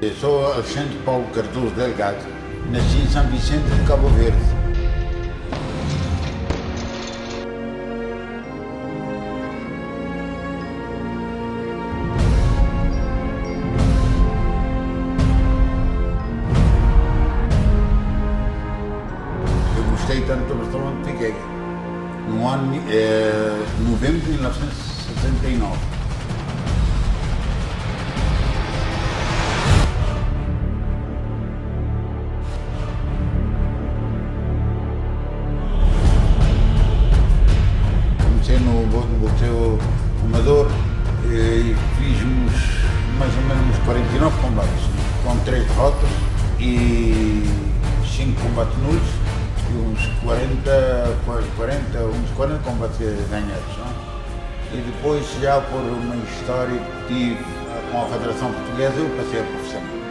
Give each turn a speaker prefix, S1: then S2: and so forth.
S1: Eu sou Alexandre Paulo Cardoso Delgado, nasci em São Vicente de Cabo Verde. Eu gostei tanto do restaurante que fiquei. No ano novembro de 1979. Comecei no boxeo amador e fiz mais ou menos uns 49 combates, com 3 derrotas e 5 combates nulos e uns 40 combates ganhados. Não? E depois, já por uma história que tive com a Federação Portuguesa, eu passei a profissão.